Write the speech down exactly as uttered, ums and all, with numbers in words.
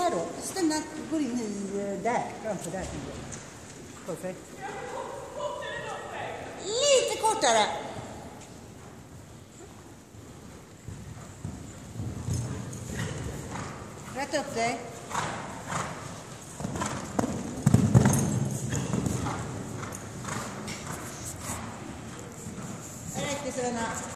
här då. Stina går in i där, framför där. Perfekt. Lite kortare. Rätt upp dig. Det räcker, Stina.